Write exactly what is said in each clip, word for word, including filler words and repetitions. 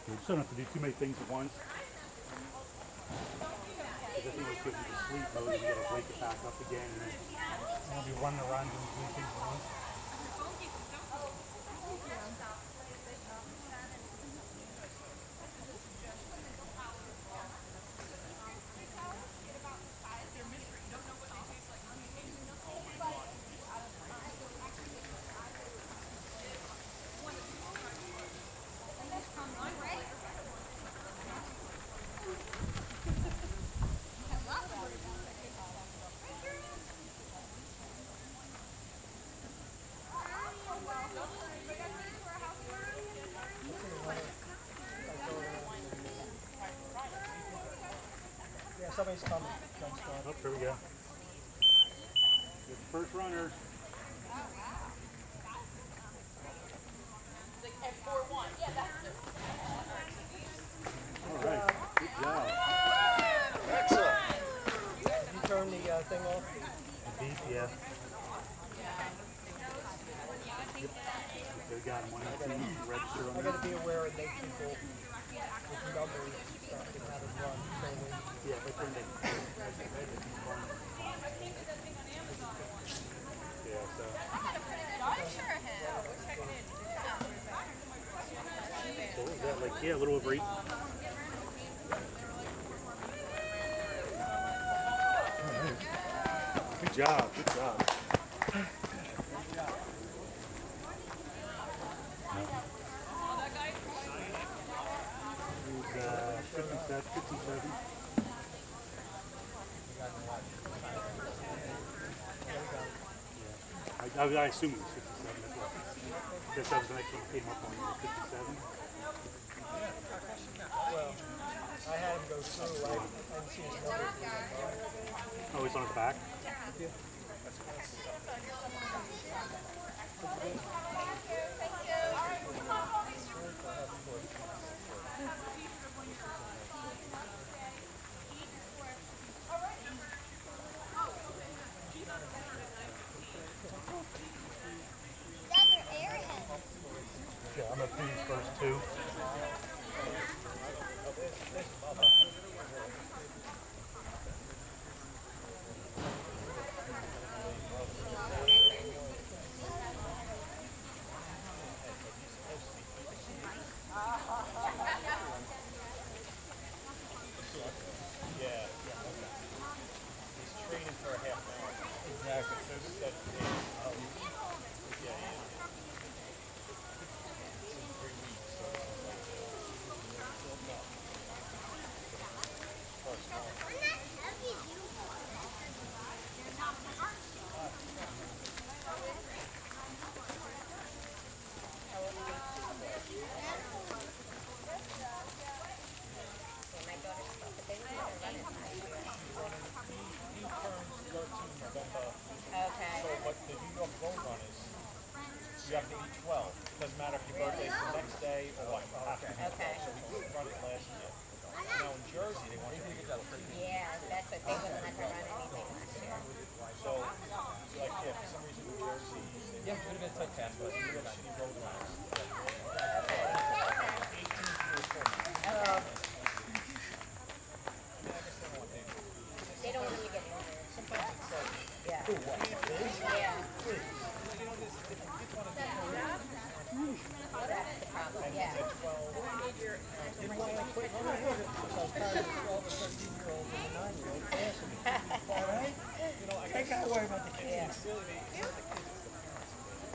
You just don't have to do too many things at once. Because I think it gives you the sleep mode and you gotta wake it back up again and then you'll be running around doing three things at once. Somebody's coming. Oh, here we go. Good first runner. four one. Yeah, that's it. All right. Good job. Excellent. You turn the uh, thing off? The beep, yeah. Yep. We got him. one eighteen. Register on I there. got to be aware of those people with numbers starting how to run. Yeah, if I turned it. Yeah, so. So what was that, like, yeah, a little over eight. Right. Good job, good job. He's uh, fifty-seven, fifty-seven. I, I, I assume it was fifty-seven, that's what. That's what I came up on, fifty-seven. Well, I had him go through, I didn't see his numbers. Oh, he's on his back? Yeah. Yeah, I'm gonna do these first two. You have to eat twelve. It doesn't matter if your birthday's the next day or what. You have to eat Okay. twelve. So we couldn't run it last year. Now in Jersey, they want you to eat twelve. Yeah, that's what they wouldn't let her run anything last year. So, like, yeah, for some reason in Jersey, they yeah, would have been so fast, but you have shitty road lines. Um, they don't want you to get injured. Sometimes it's like, Yeah. oh, what? Yeah. That's the problem, yeah. Didn't want to quit running. So I was tired of the twelve or thirteen year old and the nine year old passing me. All right? You know, I gotta worry about the kids. Yeah. It's really, it's not the kids, it's the parents.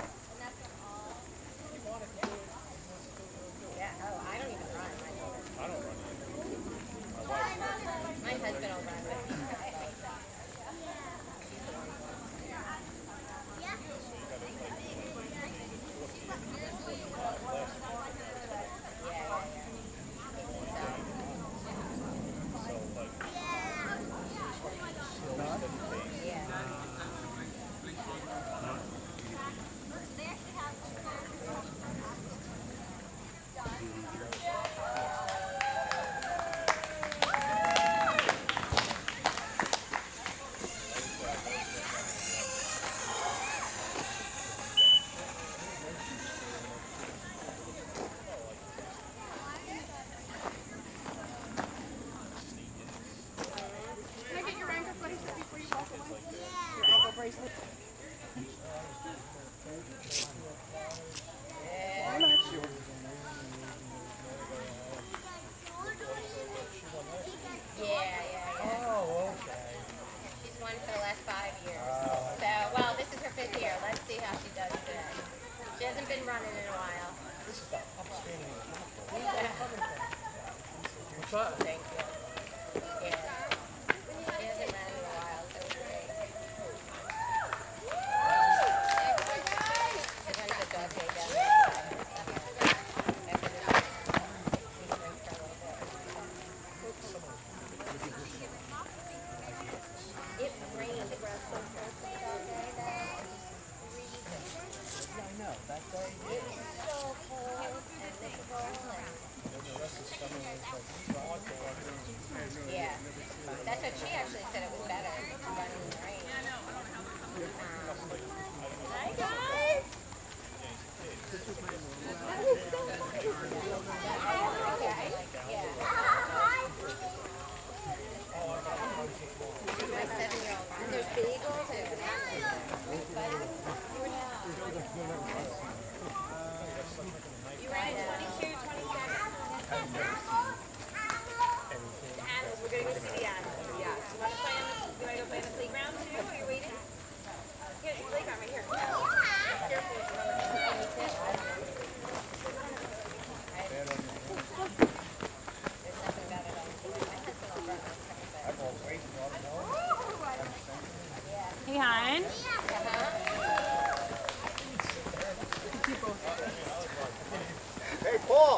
He wanted to do it, he wants to do it. Yeah, oh, I don't even run, my daughter. I don't run either. My wife does. My husband will run, but he's not like, said she actually said it was better running in the rain. Um, hi guys. Yeah. My seven-year-old. And there's bagels and you ran in twenty-two, twenty-seven. And we're going to go see the animals. Yeah. So you want to play on the, you want to go play on the playground too? Are you waiting? Here's the playground right here. Careful with the roller. There's nothing bad at all. My husband will run. Hey, hon. Hey, Paul!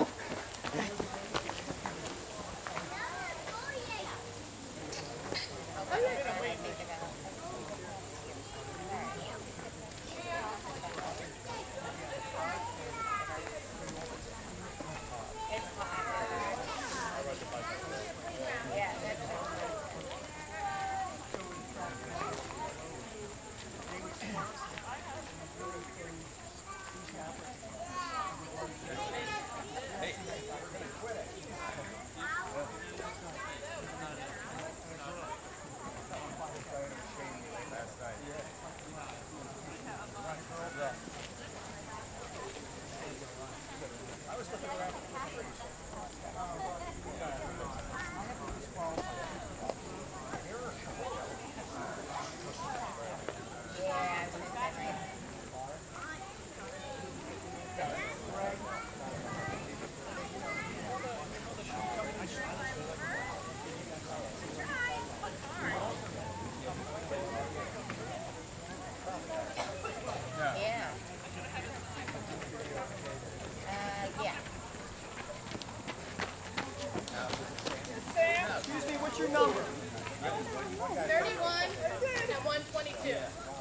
What's your number? thirty-one and one twenty-two.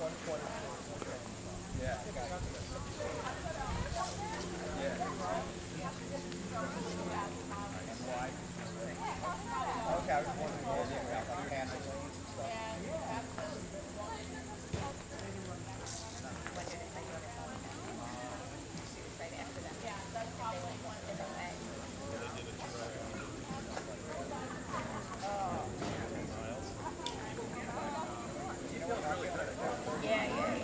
Yeah. Okay, I was wondering where they were at, like candles and stuff. Right after that. Yeah, that's probably one of the way. Yeah, yeah, yeah.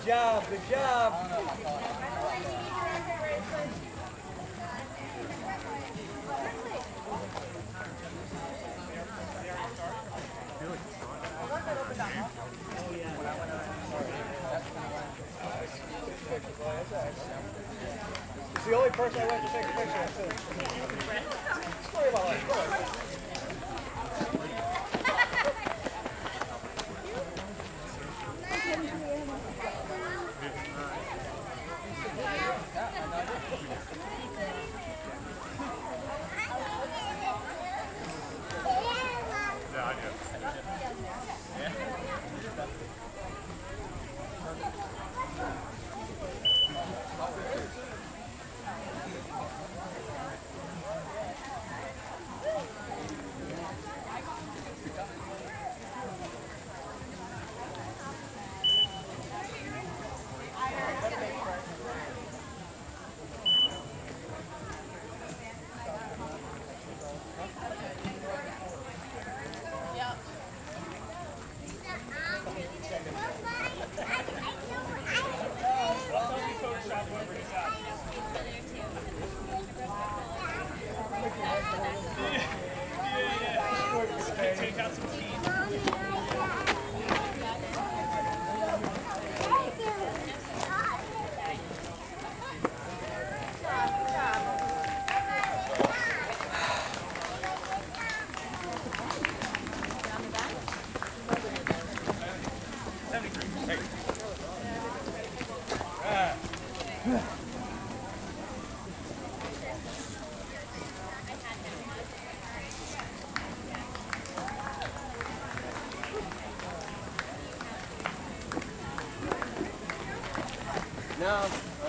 job, good job. He's the only person I went to take a picture of. Story about life. Go ahead. No.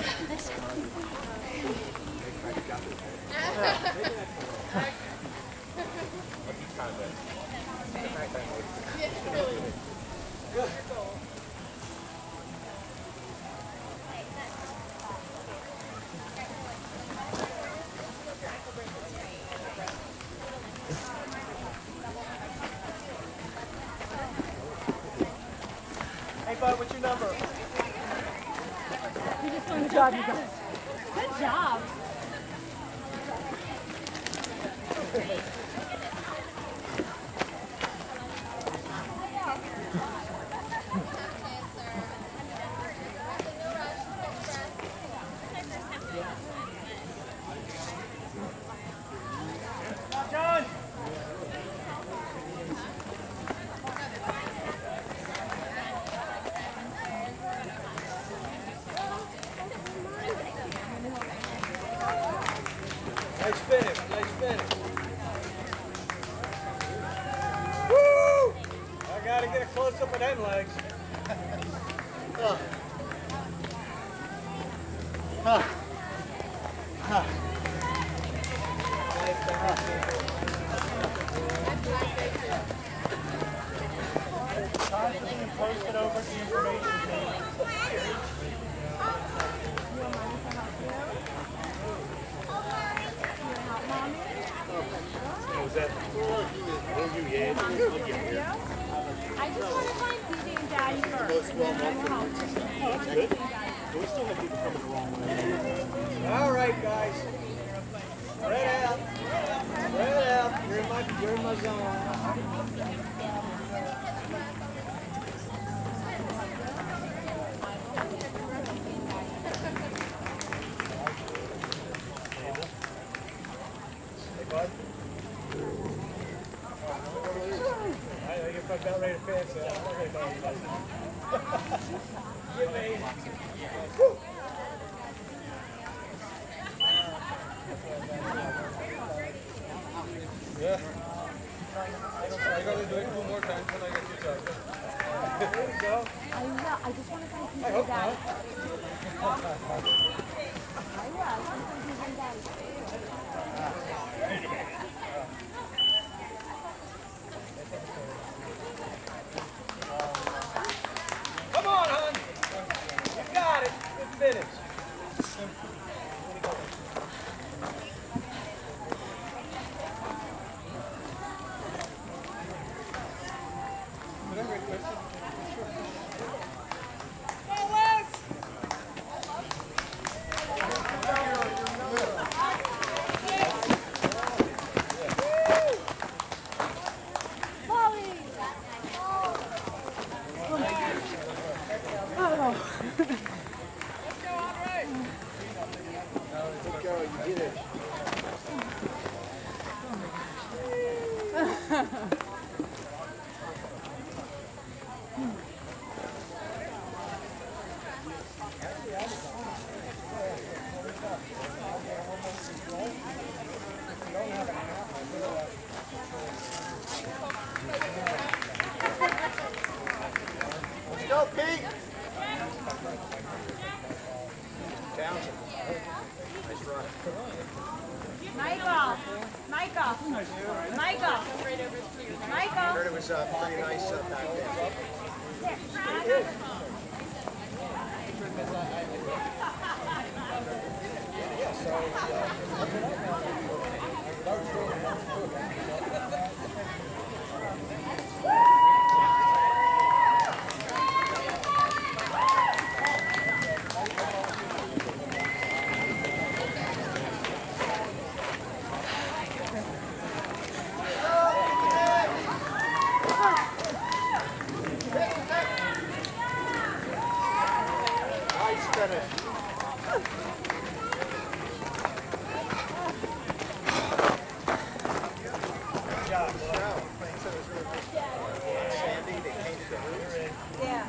Hey, bud, what's your number? You're just doing the job, you guys. Good job. John! Nice finish, nice finish. Woo! I gotta get a close up of them legs. Huh. Huh. Huh. Constantly post it over the information page. Was that oh, you, yeah, yeah. I just want to find P J and Daddy first. And then I'm gonna help. That's good. But we still have people coming the wrong way. All right, guys. Spread out. Spread out. You're in my, you're in my zone. Hey, bud. I know you're about ready to pass that. I'm not ready to pass that. Get me. Woo! Yeah. I gotta do it two more times when I get your job. There you go. I will. I just want to find P J I and hope Daddy. not. I will. I just want to find P J and Daddy. Come on, hon. You got it. Good finish. Hey, Wes. Let's go, Pete. Townsend. Nice run. Michael. Michael. Michael. Michael. Heard it was uh, pretty nice uh, back there. Yeah, so, nice finish. Good job, boy. Sandy, they painted the roof. Yeah.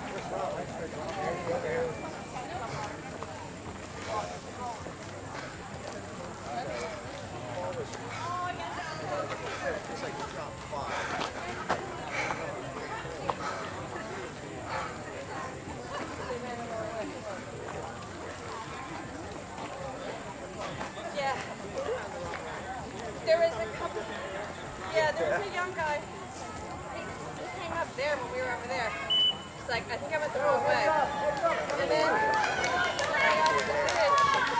It's like the top five. Yeah. There was a couple. Yeah, there was a young guy. He, he came up there when we were over there. He's like, I think I went the wrong way. And then when I got to the bridge,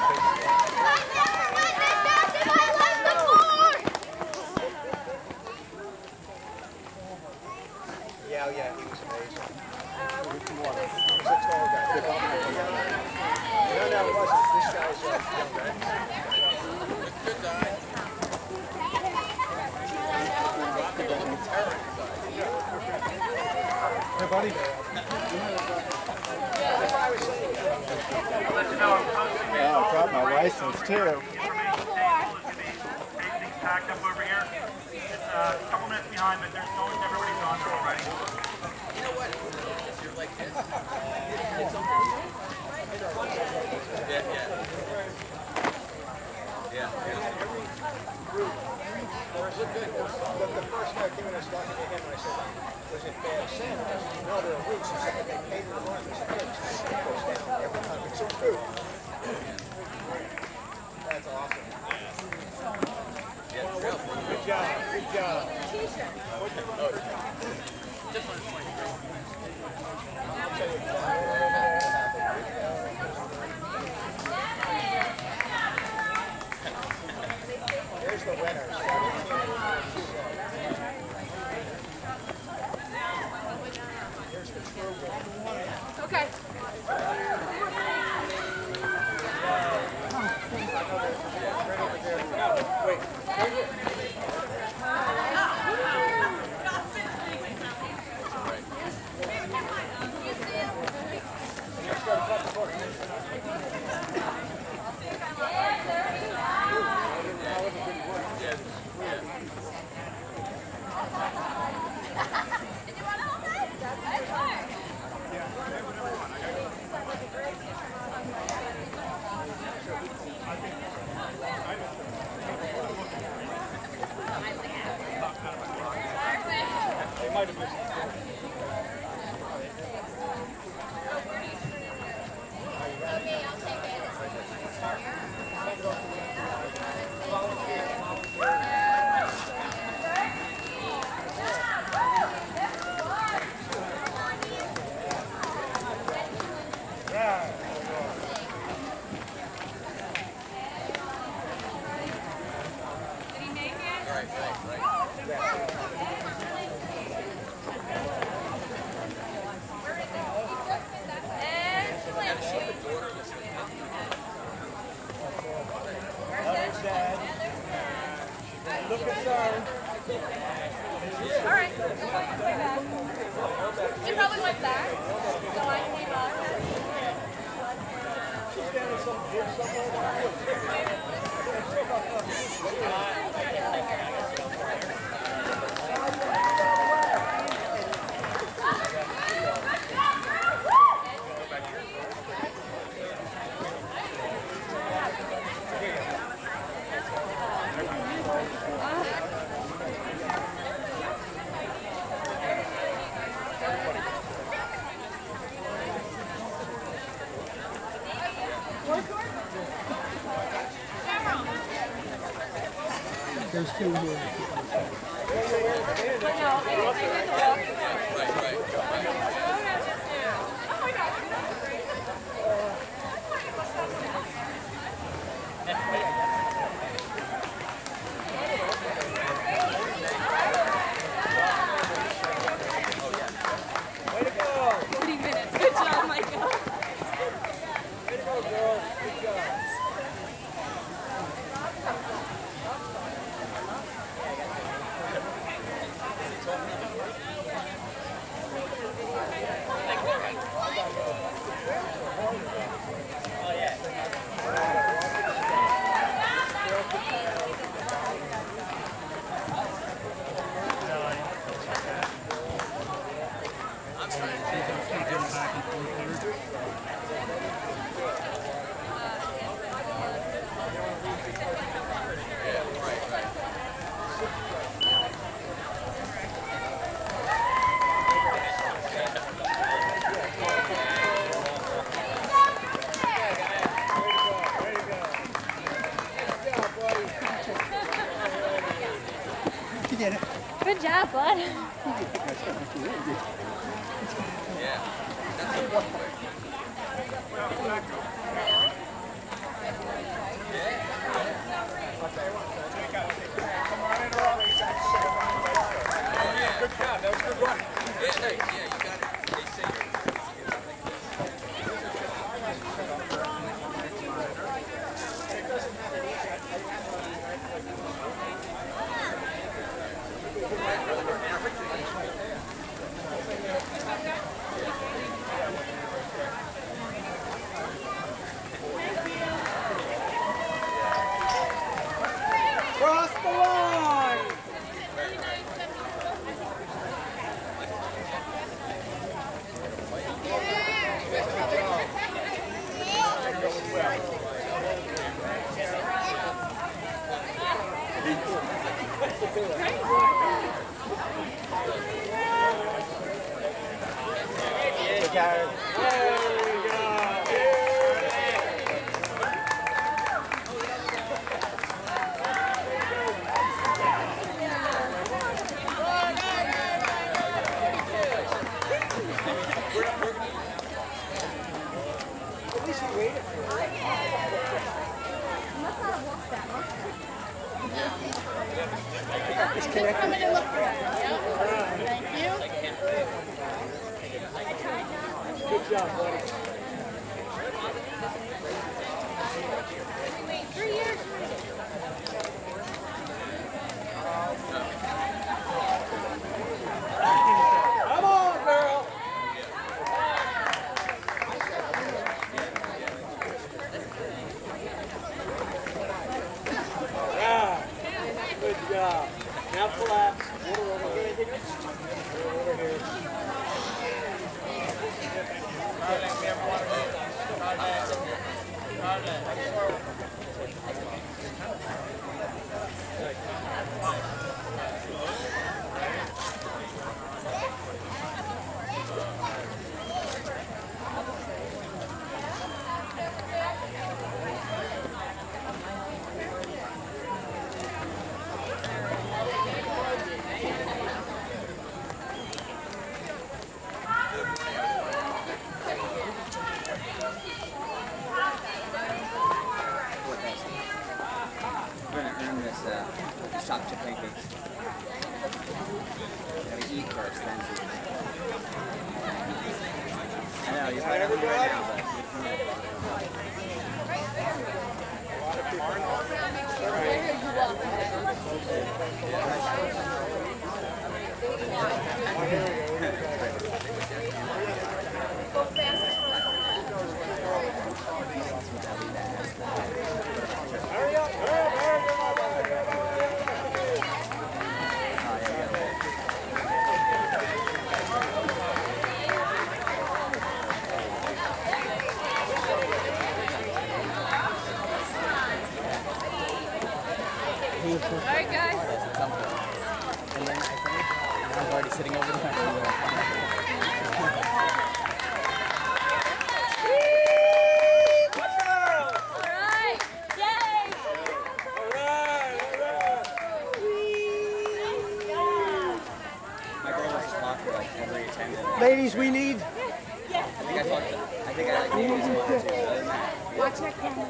Yeah, yeah, he was amazing. uh, we He was a tall guy. No, no, it wasn't. This guy's uh, young guy. Hey, buddy. Yeah, I've got my license too. Everything's packed up over here. It's uh, a couple minutes behind, but there's almost everybody's on there already. You know what? You're like this. Yeah, yeah. Yeah. But the first guy came in and was talking to him, and I said, was it bad sand? He goes, no, there are roots. He said, but they paved the run. There's a pitch. It goes down every time. It's so true. That's awesome. Yeah, real. Good job. Good job. Here's the winner. Here's the true winner. okay. Alright. She probably went back. So I came up. forty minutes. Good job, Michael. Way to go, girls. Good job. Good job, bud. Cross the line! At least he waited for it. Must not have walked that much. Come in and look for it. Thank you. Good job, buddy. Three years. Come on, girl! Yeah. Good job. Now collapse. Water over here. Water over here. Darling, we have water here. Darling. Darling. We're gonna earn this uh, chocolate chip pancakes. Gotta eat first, then see. I know, you're right over right now, but... Hurry up, hurry up, hurry up, hurry up, All right, guys. And then I think I'm already sitting over there. Ladies, we need. I think I talked to, I think I like maybe this one or two. Other than that, Watch that camera.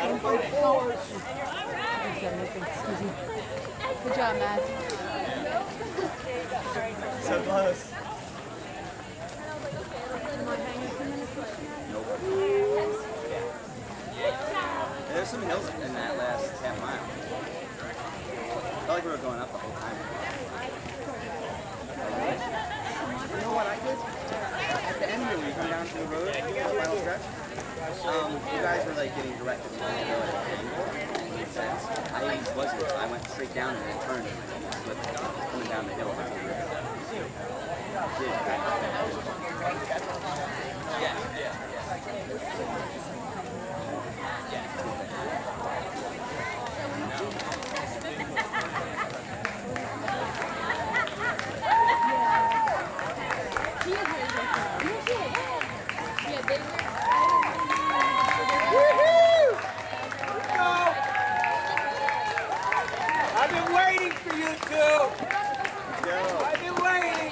Good job, Matt. so close. There's some hills in that last half mile. I felt like we were going up the whole time. You know what I did? At the end here, when you come down to the road, the final stretch, um, you guys were like getting directed to the road. It made sense. I wasn't. I went straight down and then turned and I slipped coming down the hill. Yeah, yeah. I've been waiting for you two. I've been waiting.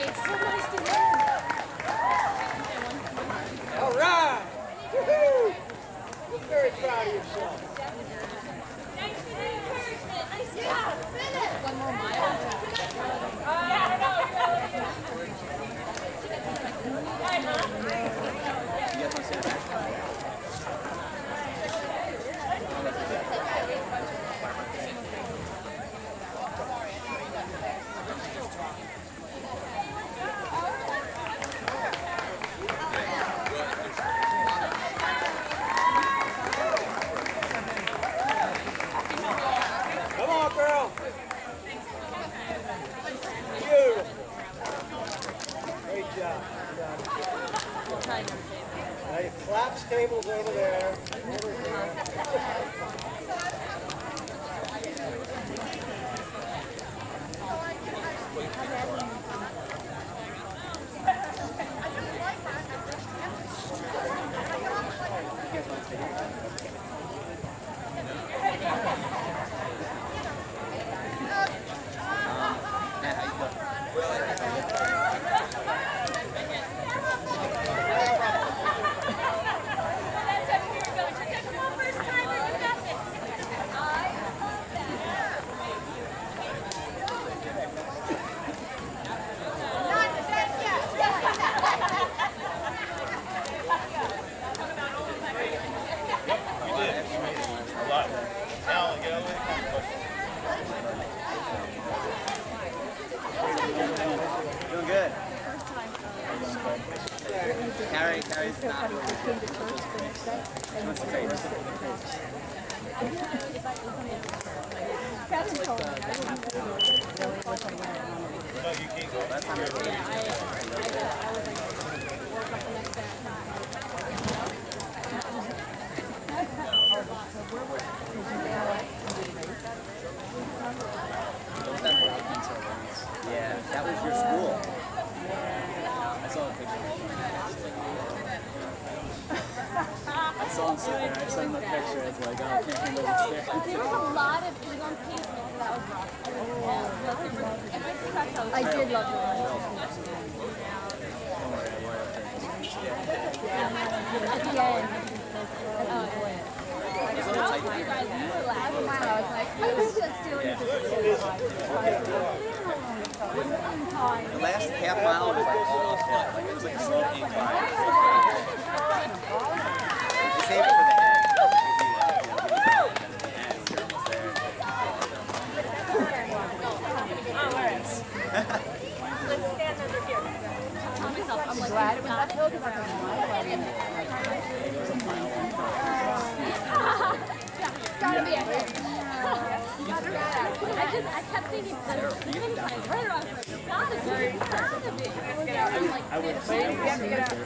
All right. Woohoo! I'm very proud of yourself. One more mile. You guys want to say that? Come on, girl. Beautiful. Great job. Now your collapse table's over there. Over there. Doing good. Carrie, Carrie's not. What's the face? That's not Yeah, that was your school. I saw a picture. I saw him sit there. I saw him the picture. It's like, oh, I can't handle this there. There was a lot of food on pavement that was rough. I did love it. At the end. Oh, boy. I was like, I was just doing it. The last half mile was like all uphill. Like it was like a slow incline. Just save it for the end. Let's stand under here. I'm glad it was uphill because I was gotta be a hit. I just, I kept thinking, even if I heard it, I was like, it's gotta be, it's gotta be. I'm like, I would say, you have to get out.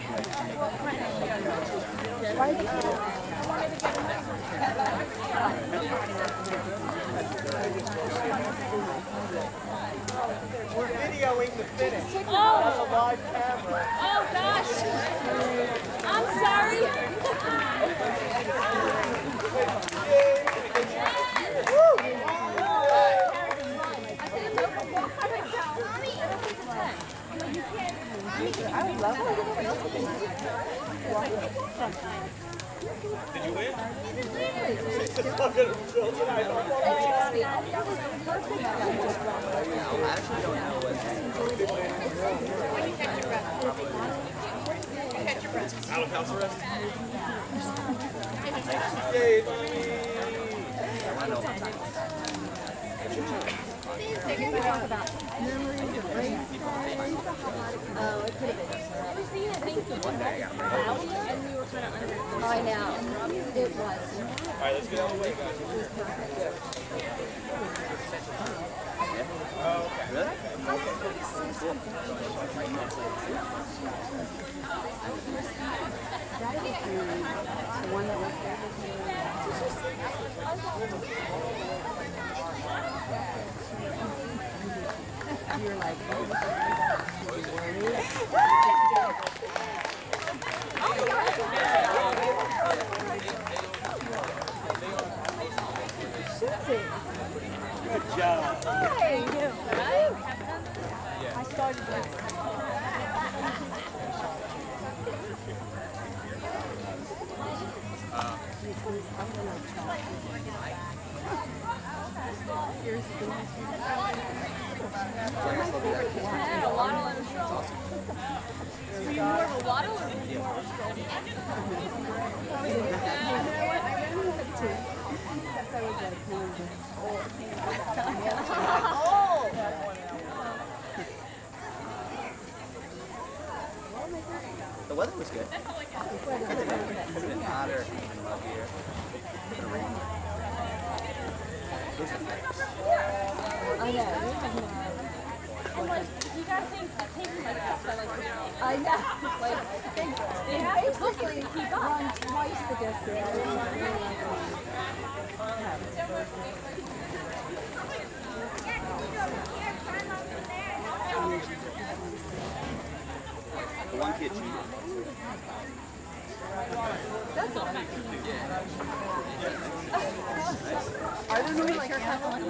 We're videoing the finish. Oh. That's a live camera. Oh gosh, I'm sorry. I would love it. Did you win? I actually don't know what. When you catch your breath. Catch your breath. Out of house arrest? Yay, mommy! I know what time. Take a talk about memories of race. Oh, it could have been. It was the, I think, the one that got and we were kind of under. I know. It was. Alright, let's get out of the way, guys. Oh, okay. Really? The one that was there with me. You're like, Good job. hey, right? I started with. Here's the Yeah, a lotto and a stroll. Were you more of a lotto or were you more of a stroll? The weather was good. Could have been hotter and muggier. Could have rained. I know. And like, you gotta think, taking like stuff that like, I know. Like, they, they they have to book it basically to keep up. run twice the distance. The one kid cheated. That's all. I don't know, like, how long.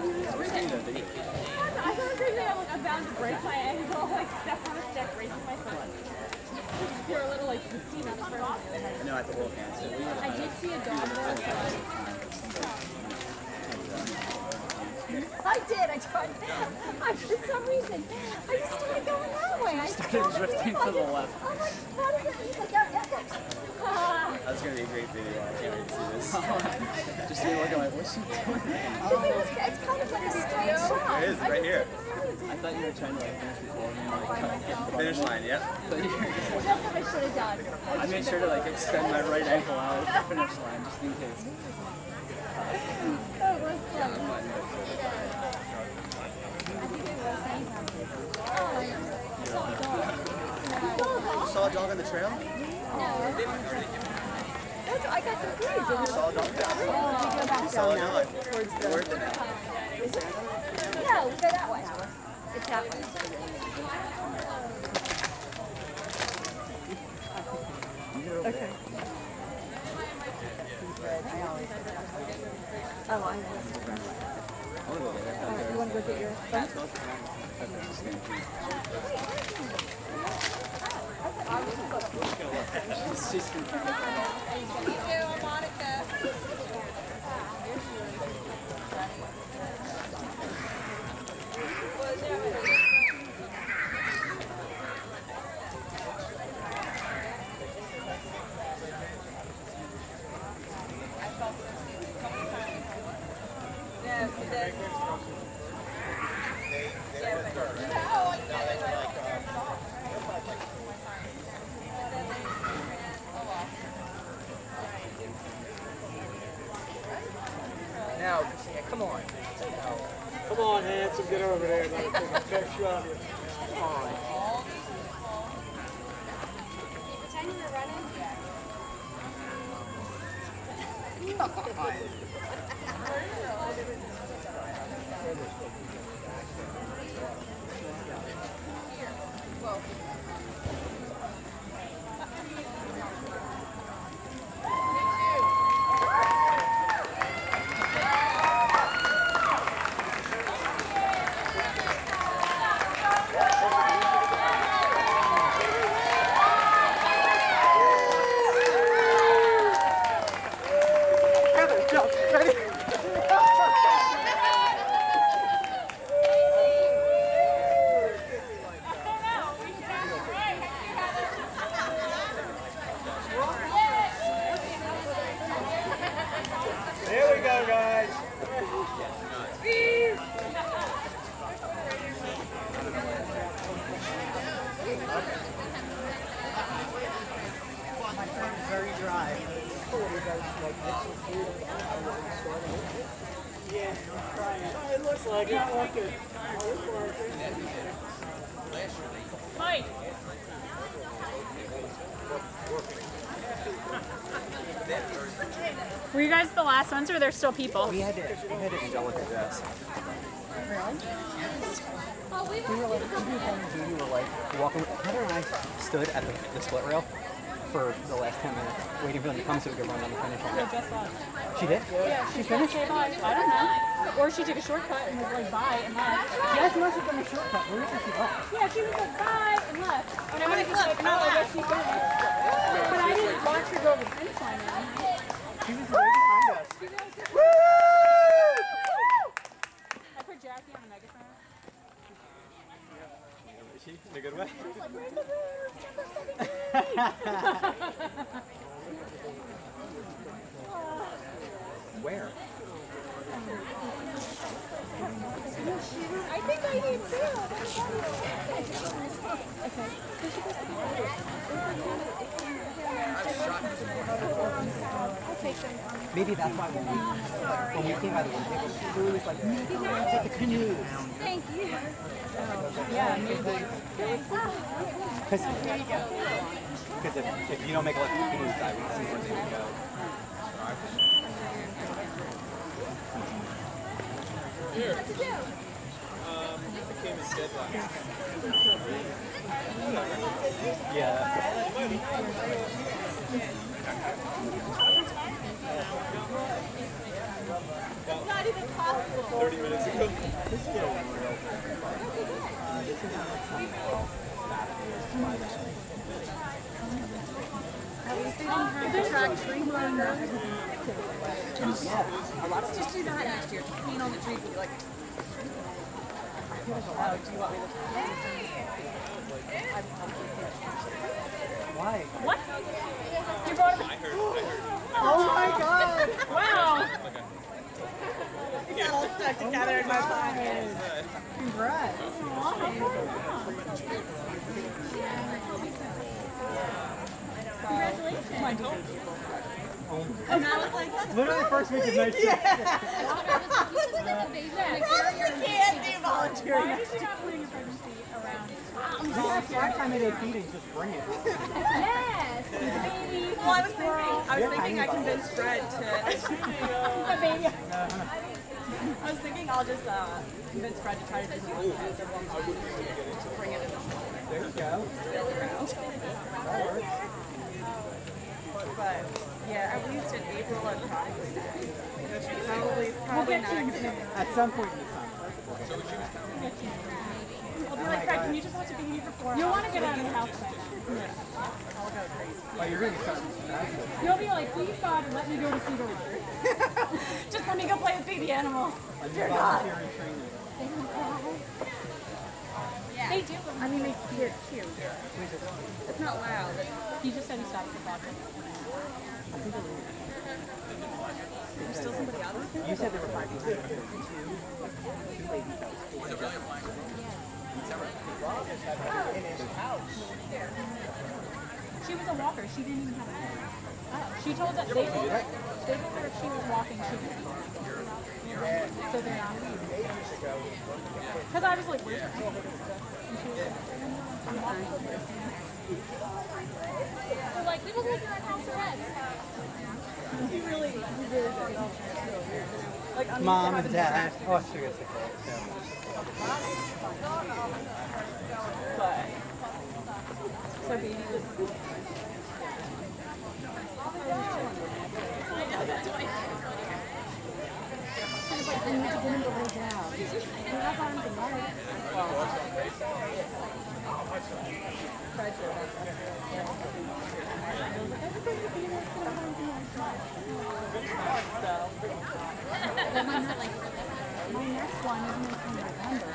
I thought it was crazy. I'm like, I'm bound to break my ankle, like step on a step, raising my foot. You're a little like, you can see that first. No, at the World Cancer. I did see a dog there. I did. I tried. I, for some reason, I just started going that way. I started drifting to the left. I'm like, how does that? He's like, yeah, yeah, yeah. Ah. That's going to be a great video. I can't wait to see this. Just see look at like, what's she doing? Because it was, it's kind of like a straight shot. It is, right here. I thought you were trying to like finish before me, like Finish line, yep. but you That's what I should have done. I made sure to like extend my right ankle out at the finish line just in case. That was fun. I think it was saying something. Oh, I saw a dog. You saw a dog on the trail? No. That's, I got confused. You saw a dog? Oh, we go back You saw a down dog. now. Towards the... Where's the dog? Is it? Yeah, we go that way. It's that way. Okay. Oh, I know. I want to go get it. Oh, you want to go get your phone? She's just been trying to find out. I'm Monica. Yes, it did. Now, Christina, come on. Come on, handsome, get over there. Let me take a picture of you. Come on. Pretend you were running. Yeah, I'm trying. It looks like it. Look it. Mike. Were you guys the last ones, or are there still people? We had to, we had to indulge with this. Really? We were like, we were like walking. Heather and I stood at the, the split rail for the last ten minutes, waiting for them to come so we could run down the finish line. Yeah, just left. She did? Yeah, she finished. Say bye. I don't know. Or she took a shortcut and was like bye and left. Yes, must have done a shortcut. Where did she go? Yeah, she was like bye and left. And I was like, no, I guess she finished. But I didn't watch her go over the finish line. She was right behind us. Woo! I put Jackie on the megaphone. Is she in a good way? She was like, where's the roof? Where? I think I do too. Okay. I'll take them. Maybe that's why when we, when we came by the window, we were always like, maybe we'll take the canoes. Thank you. Yeah, maybe. Because if, if you don't make a left, the canoes die, we can see where they would go. Here. Um, it came in dead last. Yeah. Not even possible. thirty minutes ago. At least they didn't have to track tree markers. Just do that next year. Just paint all the trees and be like, oh, do you want me to? Why? What? You brought him? I heard, I heard. Oh my god! Wow. It got all stuck together in my pocket. Congrats. Congratulations. And I was like, that's Literally the first week of night shift. you can't do volunteering. Why is she not putting a pregnancy around? Next time they do feeding, just bring it. Yes. Baby. Well, I was thinking, I was thinking I convinced Fred to. The baby. I was thinking I'll just uh, convince Fred to try to do the one food and one food. Bring it in the There you go. spill around. That works. But yeah, at least in April and probably probably probably not exciting. At some point in the summer. I'll be like, Fred, can you just watch a baby for four hours? You'll want to get out of the house by then. I'll go crazy. Oh, you're going to start with that. You'll be like, please God, let me go to Cedar Run. Just let me go play with baby animals. You're volunteering training. Yeah. They do. I mean, it's cute. It's cute. It's not loud. He just said he stopped the podcast. There's still somebody out there? You said there were five people. Two, two ladies. Was it really a blank? In his house. She was a walker. She didn't even have a car. She told us they, they told her if she was walking, she would be. So they're not. Because I was like, where's your car? And she was like, I'm walking. They're like, we look like you're at house arrest. He really, he really does. Like, I'm Mom used and to having dad. Oh, she gets sick. But so baby was. I know that's why. She was like, I need to get him to lay down. He has arms and legs. My next one isn't until November.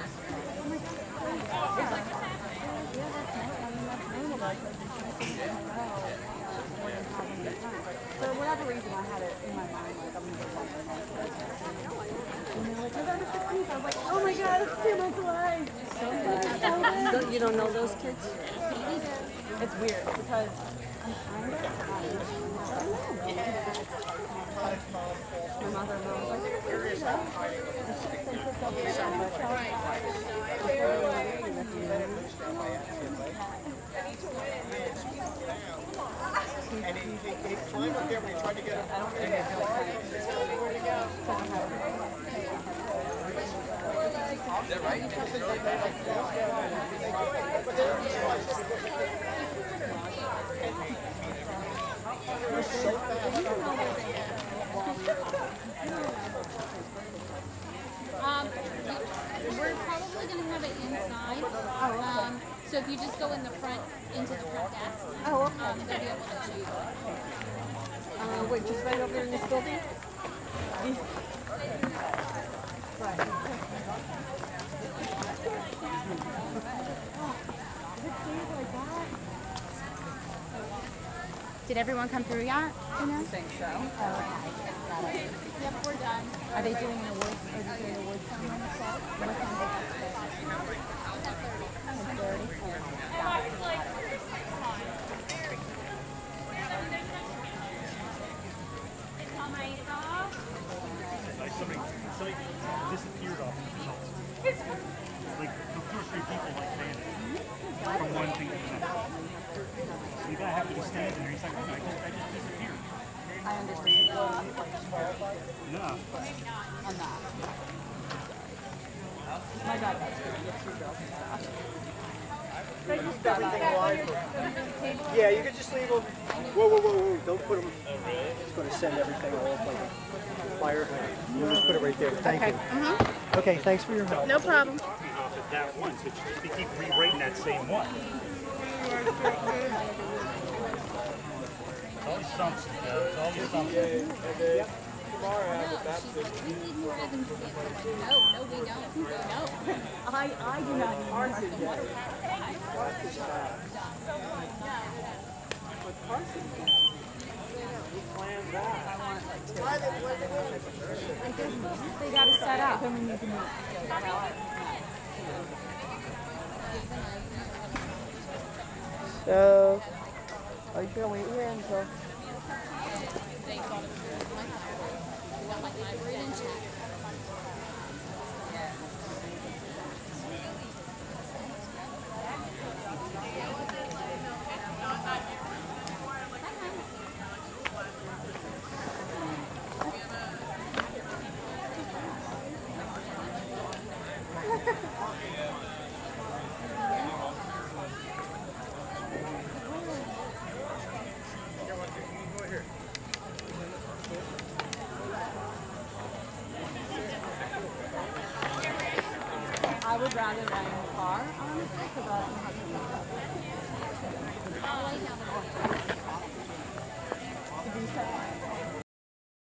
For whatever reason, I had it in my mind, like, I'm going to go talk to my and they're like, November sixteenth. I was like, oh my god, it's two months away. So bad. You don't know those kids? It's weird because I'm kind of my mother-in-law was like, And he, he, he climbed up there when he tried to get up. I don't think it's where to go. Is that right? Um, we're probably going to have it inside. Um, so if you just go in the front, into the front desk, oh, okay. um, they'll be able to show you. Uh, wait, just right over in this building? Right. Did everyone come through yet? You know? I think so. Oh, okay. Yep, we're done. Are they doing the wood? Are they doing the wood somewhere? What time is it? ten thirty. Like somebody, somebody disappeared off the results. It's like two or three people like vanished from one thing to the next. So you gotta have to be standing there. He's like, oh, I just, I just disappeared. I understand. Yeah. I'm not. My dad has to get two girls and stuff. Keep everything alive. Yeah, you could just leave them. Whoa, whoa, whoa, whoa. Don't put them. It's going to send everything all off like a fire. We'll just put it right there. Thank Okay. you. Mm-hmm. Okay, thanks for your help. No problem. Copy off of that one, so just they keep rewriting that same one. It's always something, though. It's always something. Yep. Tomorrow I have a No, she's like, we need more Evans kids. I'm like, no, no, we don't. We don't. I, I do not need Marcy yet. They got to set up. Then we need to move. So, are you going to wait here until? They thought it was like, we got like library and chat. I would rather rent a car, honestly, because I don't have to leave Oh, I have it. to do so.